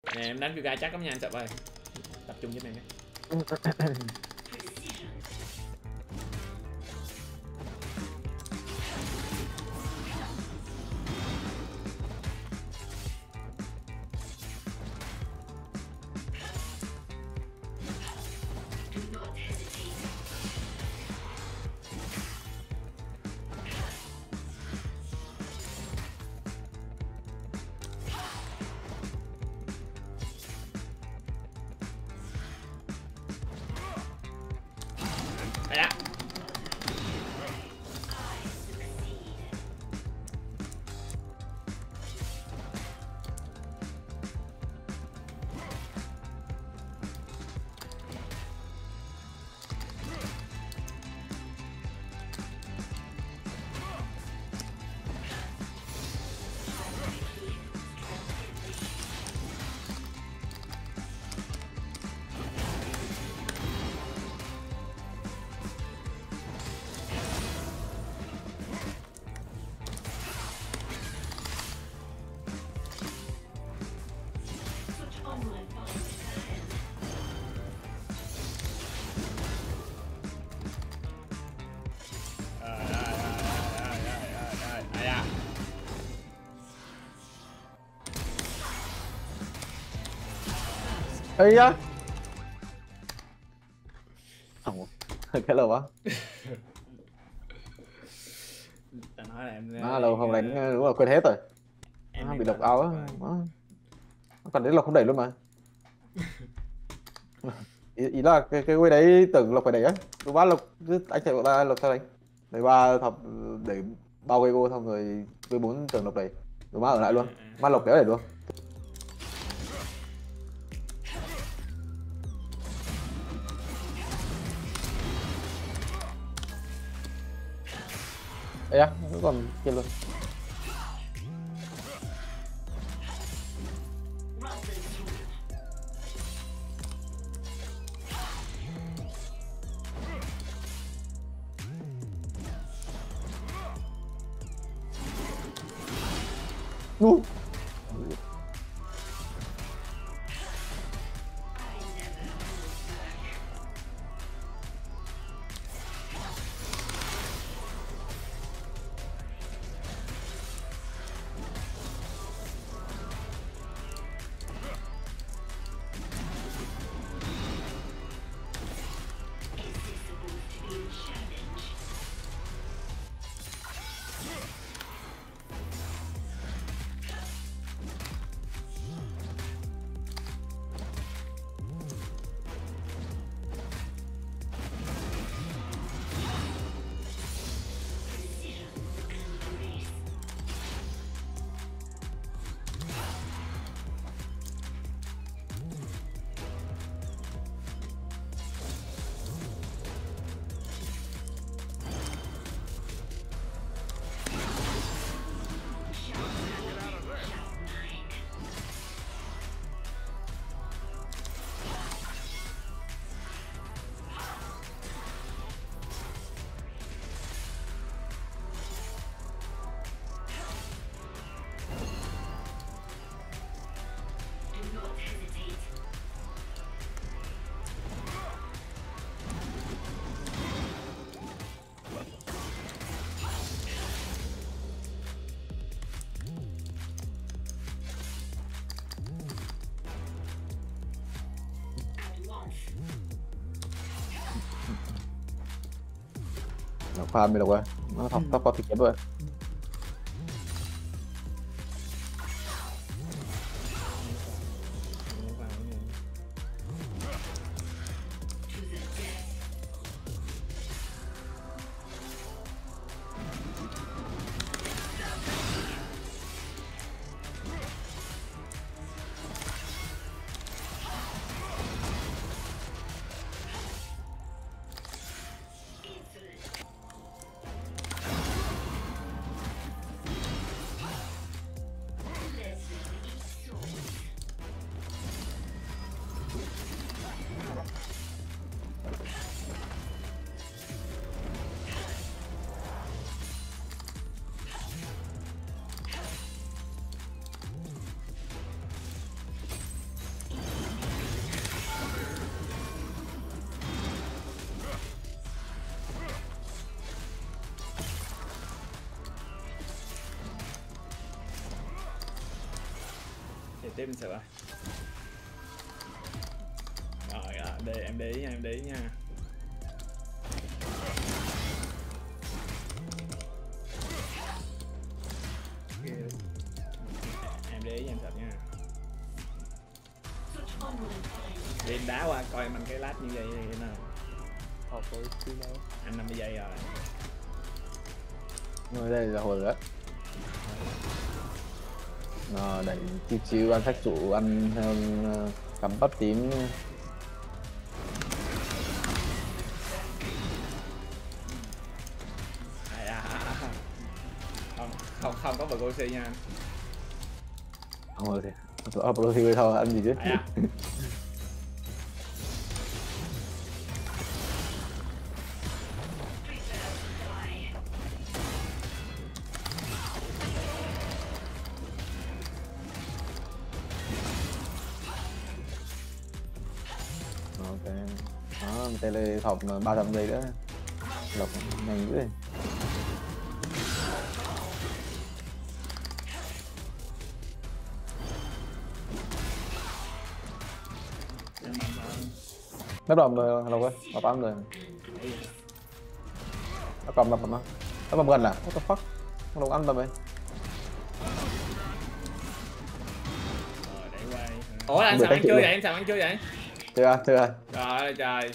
Nè em đánh Kyuga chắc lắm nha anh Sập ơi. Tập trung với em nhé. Dạ. Ây á. Cái lâu quá. Ta nói là em Má lâu không đánh đúng là quên hết rồi. Má bị độc áo á. Nó còn đến lộc không đẩy luôn mà. Ý là cái quay đấy tưởng lộc phải đẩy á. Lúc ba lộc cứ anh chạy ba lộc sao đánh. Đẩy ba thập đẩy bao gây go xong rồi với bốn tưởng lộc đẩy. Lúc ba ở lại luôn. Má lộc kéo đẩy luôn. Ây á, nó còn kia luôn. Nu. Nó farm đi đâu rồi? Nó thọc tóc có thịt rồi. tiếp mình sợ rồi. Rồi em để ý nha, em để ý nha. Em để ý em thật nha. Đi em đá qua coi em anh cái lát như vậy thì nào. Anh 50 giây rồi. Ngồi đây là hồi đó. Đẩy chiêu ăn thách trụ, ăn cầm bắp tím. Không có bật oxy nha anh. Thôi thì tôi thì thôi ăn gì chứ. Ok, đó mình tele thọc 300 giây nữa, lọc nhanh dữ. Nó đầm rồi, lọc ơi, nó bắn rồi. Nó cầm nó cầm gần à? What the fuck? Nó lọc ăn tầm ấy. Rồi để quay. Ủa anh sao anh chơi vậy? Em sao anh chơi vậy? Chưa. Trời ơi trời.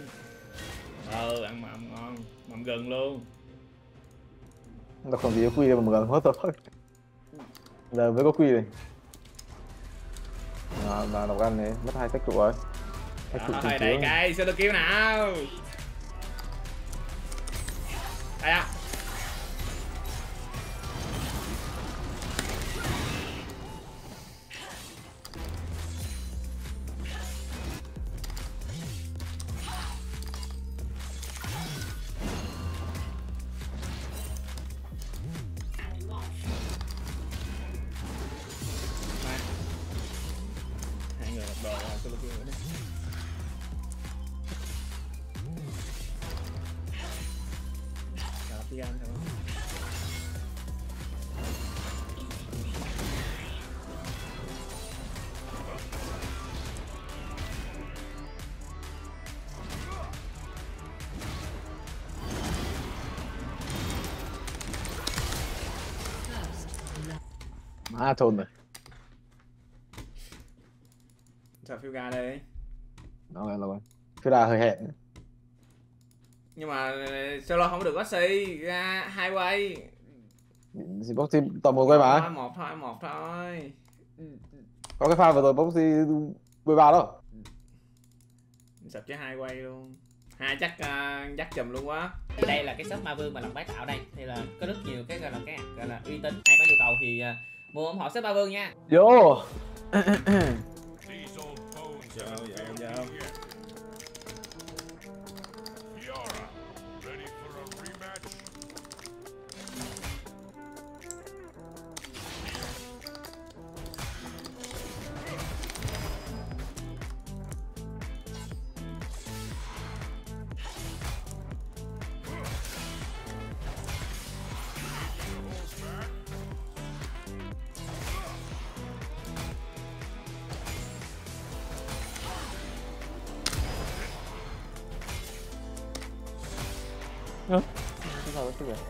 Ăn mầm ngon, mầm gừng luôn. Nó không gì có quy đâu mà gần, what the fuck. Giờ mới có quy này. Mà lọc ăn này, mất 2 tách trụ rồi. Thôi đẩy cái solo kill nào. Đây á. Hai người một đồ rồi solo kill nữa đi. Đi ăn thôi. Má trôn rồi. Sao phiêu ga đây? Rồi. Phiêu ra hơi hẹn. Nhưng mà solo không được oxy, ra 2 quay. Boxy toàn một quay mà. Một thôi. Có cái pha vừa rồi Boxy 13 đó. Sập cho 2 quay luôn. Hai chắc dắt chùm luôn quá. Đây là cái shop Ma Vương mà Lòng Bái tạo đây, thì là có rất nhiều cái gọi là uy tín. Ai có nhu cầu thì mua ủng hộ shop Ma Vương nha. Vô. Dạ. Sao chứ vậy?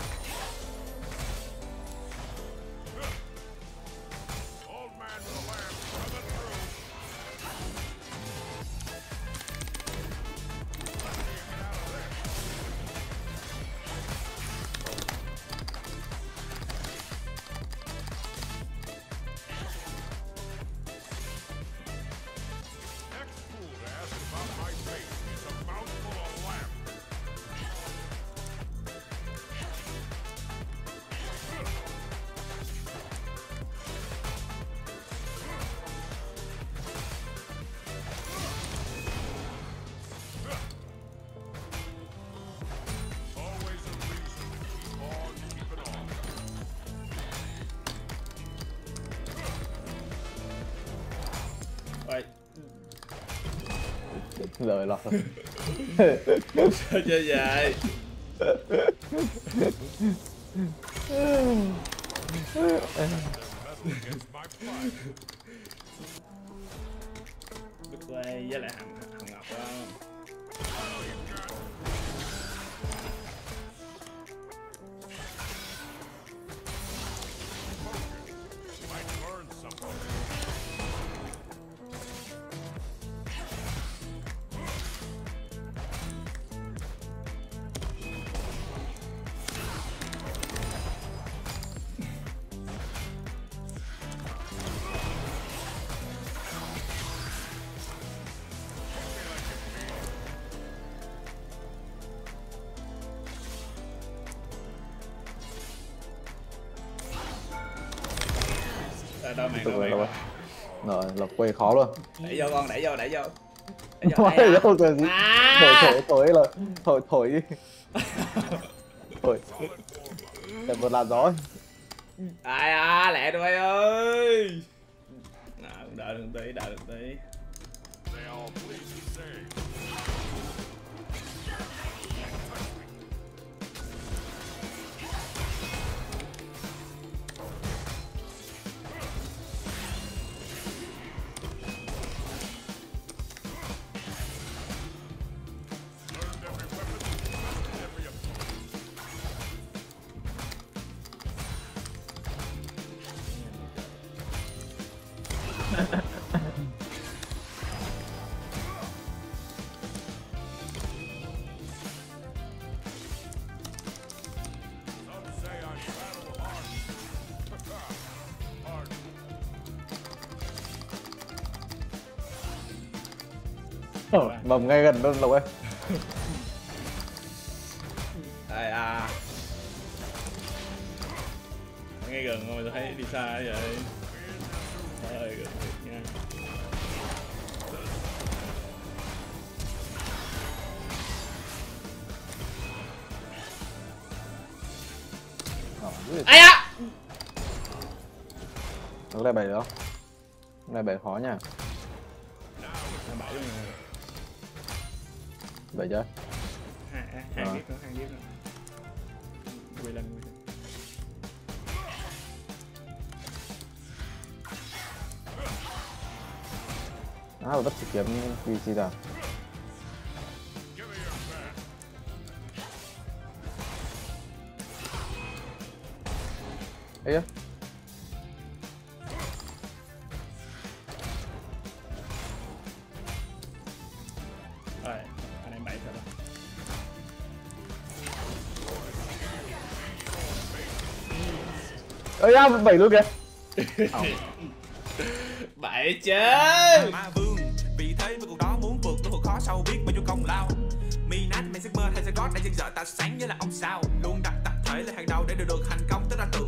Lời lọt rồi. Sao chơi vậy? quay với lại Hồng Ngọc đó. Đâu mày đâu mày rồi lộc quay khó luôn. đẩy vô con, đẩy vô Quay đây đâu cần gì. Thổi là thổi thổi để một làn gió. ai lẹ tụi bay ơi. Nào, đợi được tí. Mầm ngay gần luôn Lộc ơi. Đây ngay gần rồi, tôi thấy đi xa vậy. Ơi gần thiệt nha. Ai da. Nó lại bày đó. Này bày khó nha. Bày chưa? Hai ghép nữa. Quay lên. Bắt chỉ kiếm VC ra. Ấy á. Rồi, anh em bậy rồi. Ơi da, bày luôn kìa. Bậy chứ. Ma vương, vì thế với cuộc đó muốn vượt tôi khó sâu biết bao nhiêu công lao. Mi nát mày giấc mơ hay sẽ gót đã chân dở ta sáng như là ông sao. Luôn đặt tập thể lên hàng đầu để được thành công, tới ra tự